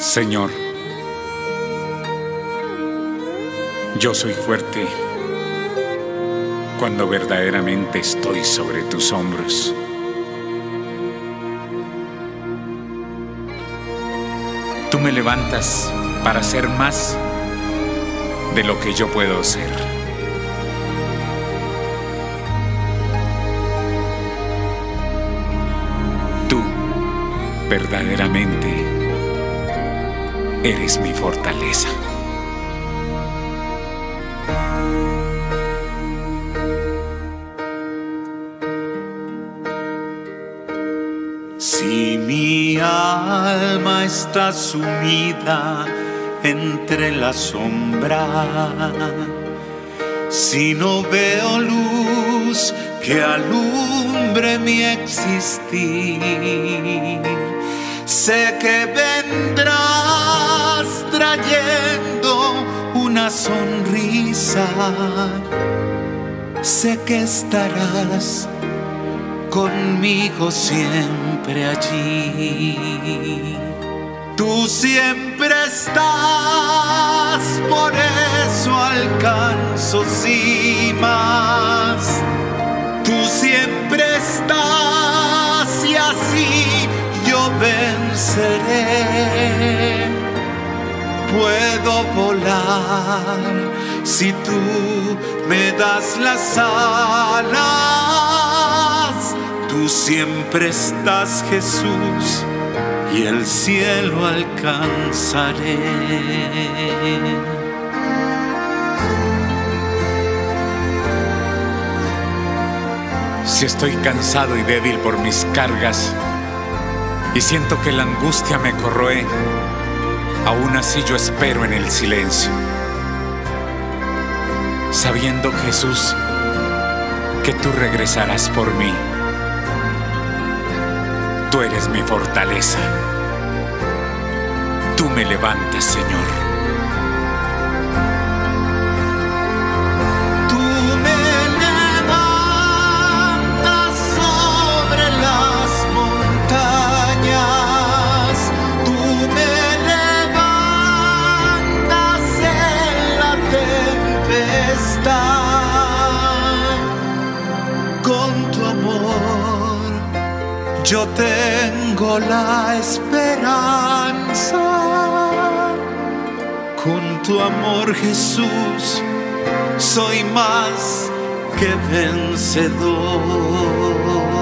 Señor, yo soy fuerte cuando verdaderamente estoy sobre tus hombros. Tú me levantas para ser más de lo que yo puedo ser. Tú verdaderamente eres mi fortaleza. Si mi alma está sumida entre las sombras, si no veo luz que alumbre mi existir, sé que vendrás trayendo una sonrisa, sé que estarás conmigo siempre allí. Tú siempre estás, por eso alcanzo cimas. Tú siempre estás y así yo venceré. Puedo volar si tú me das las alas. Tú siempre estás, Jesús, y el cielo alcanzaré. Si estoy cansado y débil por mis cargas y siento que la angustia me corroe, aún así yo espero en el silencio, sabiendo, Jesús, que tú regresarás por mí. Tú eres mi fortaleza. Tú me levantas, Señor. Tú me levantas sobre las montañas. Tú me levantas en la tempestad. Con tu amor yo tengo la esperanza. Con tu amor, Jesús, soy más que vencedor.